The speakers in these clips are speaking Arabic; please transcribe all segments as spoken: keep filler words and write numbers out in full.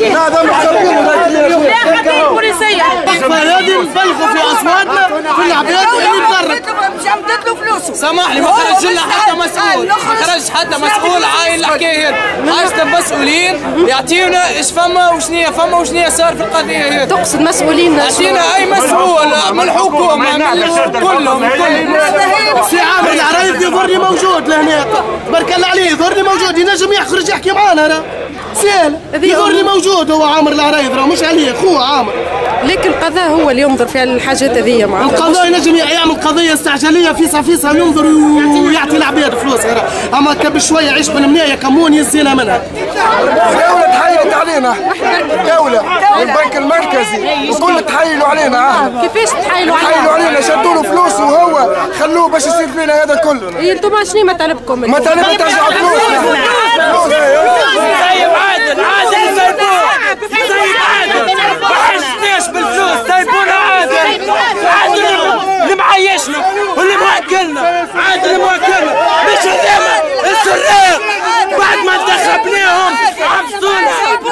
فيه؟ هذا لا خاطر بوليسيه هذه نبلغوا في اصواتنا في العباد اللي تضرب جمدت له فلوسه. سامح لي ما خرج لنا حتى مسؤول، ما خرج حتى مسؤول عاين الحكايه هذه. عايزنا مسؤولين يعطيونا ايش فما وشنيا فما وشنيا صار في القضيه هذه. تقصد مسؤولين؟ يعطينا اي مسؤول من الحكومه من كلهم كلهم. سي عامر العرايف يضرني موجود لهنا تبارك الله عليه، يضرني موجود ينجم يخرج يحكي معانا انا سهل يضرني موجود. هو عامر العرايف راه مش عليه خوه عامر، لكن القضاء هو اللي ينظر في الحاجات هذيا. مع القضاء ينجم يعمل قضيه استعجاليه فيصا فيصا وينظر ويعطي العباد فلوس، اما كان بشويه يعيش بالمنايه كمون يزينا منها. دولة تحايلت علينا، دولة والبنك المركزي وكل تحايلوا علينا. كيفاش تحايلوا علينا؟ تحايلوا علينا شدوا له فلوس وهو خلوه باش يصير فينا هذا كله. إيه انتم شنو مطالبكم؟ مطالبنا ترجعوا فلوسنا. سيب عادل عادل سيبوه سيب عادل ما حسناش بالفلوس سيبونا عادل عادل اللي معيشنا واللي موكلنا عادل اللي موكلنا مش هذاما السراق بعد ما انتخبناهم عبسونا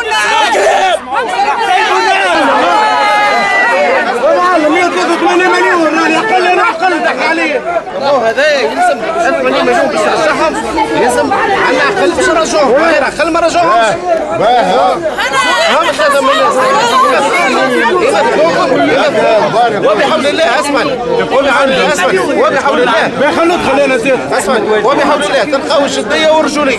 مية وثلاثة وثمانين مليون راني اقل انا اقل ضحك عليه. راهو هذايا يلزم ألف وثمانين مليون باش يرجعهم، يلزم عندنا اقل باش نرجعوهم، غير اقل ما رجعوهمش. باهي ها ثلاثة مليون وبحول الله اسمع وبحول الله اسمع وبحول الله ما خلوك خلينا زيد اسمع وبحول الله تلقاو الجديه والرجوليه.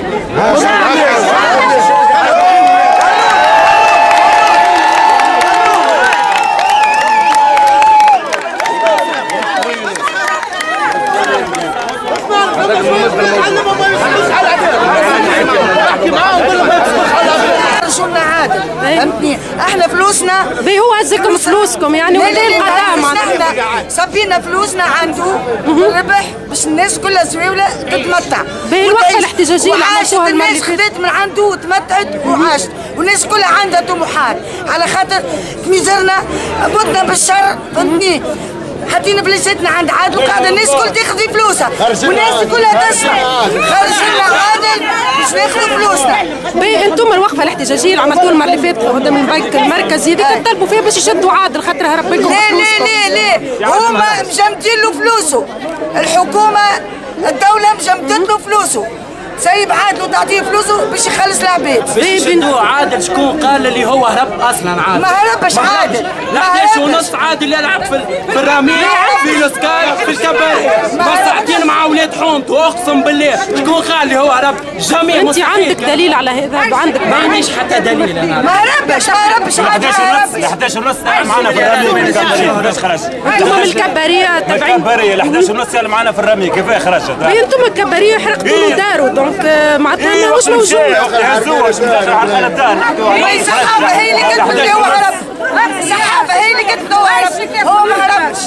شغلنا عادل فهمتني. احنا فلوسنا بي هو هزكم فلوسكم يعني ولا القضاء معناتها صبينا فلوسنا عنده ربح باش الناس كلها زويوله تتمتع. باهي الوقفه الاحتجاجيه اللي عملتوها الناس خذت من عنده وتمتعت وعاشت والناس كلها عندها طموحات على خاطر ميزرنا بدنا بالشر فهمتني. حاطين بلاصتنا عند عادل وقاعده الناس كل تاخذ فلوسها والناس كلها تسمع خرج لنا عادل باش ناخذوا فلوسنا. باهي انتم الوقفه الاحتجاجيه اللي عملتوها المره اللي فاتت قدام البنك المركزي هذيك تطلبوا فيها باش يشدوا عادل خاطر هرب لكم لا لا لا لا هما مجمدين له فلوسه، الحكومه الدوله مجمدت له فلوسه. سيب عادل وتعطيه فلوسه باش يخلص العباد. بيشدوا عادل شكون قال اللي هو هرب اصلا عادل؟ ما هربش عادل. لا احداش ونص عادل يلعب في في الرمية في السكاي في الكباري مساعدين مع اولاد حومته اقسم بالله شكون قال اللي هو هرب؟ جميع انت عندك دليل على هذا؟ عندك ما عنديش حتى دليل انا. ما هربش ما هربش عادل. احداش ونص معنا في الرمي كيفاش خرج؟ انتم من الكباريه تبعين الكباريه ال احداش ونص معنا في الرمي كيفاش خرجت؟ انتم الكباريه حرقتوا له دارو دونك معناتها ماهوش موجود. الصحافه هي اللي كتبت اللي هو هرب. الصحافه هي اللي كتبت هو هرب هو ما هربش.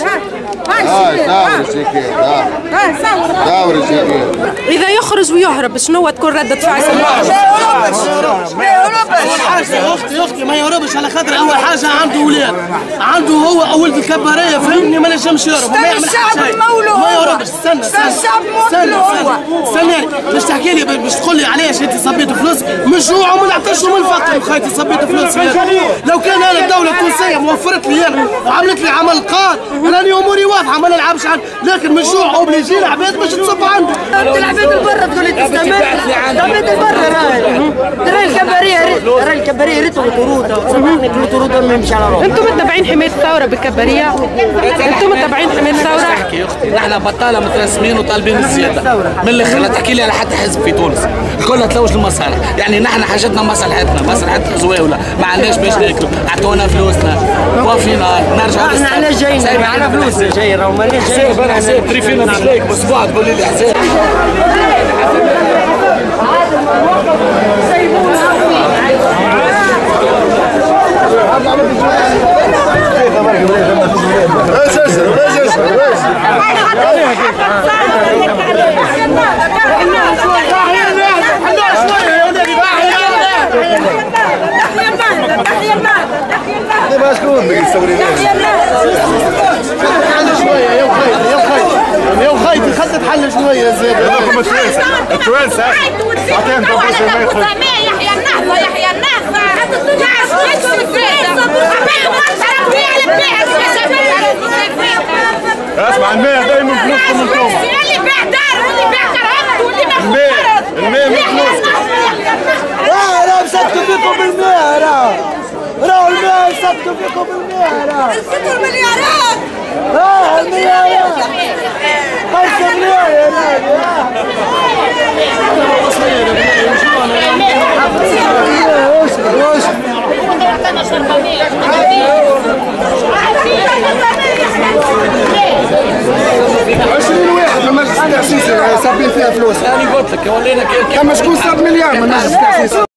إذا يخرج ويهرب شنو تكون ردة فعل؟ ما يهربش ما يهربش يا اختي يا اختي ما يهربش على خاطر اول حاجه عنده اولاد، عنده هو ولد الكباريه فهمني ما نجمش يهرب وما يعمل حاجه ما يهربش. استنى استنى هو استنى باش تحكي لي باش تقول لي علاش انت صبيتوا فلوس من الجوع وما نعطيش من الفقر خايتي صبيتوا فلوس. لو كان انا الدوله التونسيه موفرت لي انا وعملت لي عمل قاد راني اموري واضحه ما نلعبش عن، لكن من الجوع اوبليجي العباد باش تصب عنده. العباد البرة تقول لي تستمر العباد البرة راهي راهي الكباريه راهي الكباريه ريتو طرودة سامحني كل طرودة ما يمشي على روحه. انتم متابعين حمايه الثوره بالكباريه؟ انتم متابعين حمايه الثوره؟ احكي يا اختي نحن بطاله مترسمين وطالبين الزياده من الاخر لا تحكي لي على حتى حزب في تونس كلها تلوج المصالح، يعني نحن حاجتنا مصلحتنا مصلحه الزواوله ما عندناش باش ناكلوا اعطونا فلوسنا وفينا نرجع احنا علاش جايين معنا فلوس جايين راهو ماناش جايين حساب تريفينا باش ناكل بصباع تقول لي حساب شكون اللي يسوي لنا؟ شويه يا وخيتي يا وخيتي يا وخيتي خلت تحل شويه زياده. راكم التوانسه التوانسه عطيهم يحيى النهضه يحيى النهضه اسمع الماء دايما فلوسكم انتم. اللي بيع دار واللي بيع كرهبته واللي ما الماء الماء من فلوسكم. راه راه مسكتوا فيكم بالماء راه راه الماء مسكتوا فيكم بالماء راه نسيتوا المليارات راه المليارات خمسة مليار يا نادي عشرين واحد من مجلس التأسيس صابين فيها فلوس. انا قلت لك ورينا كيف كما شكون صاب مليار من مجلس التأسيس.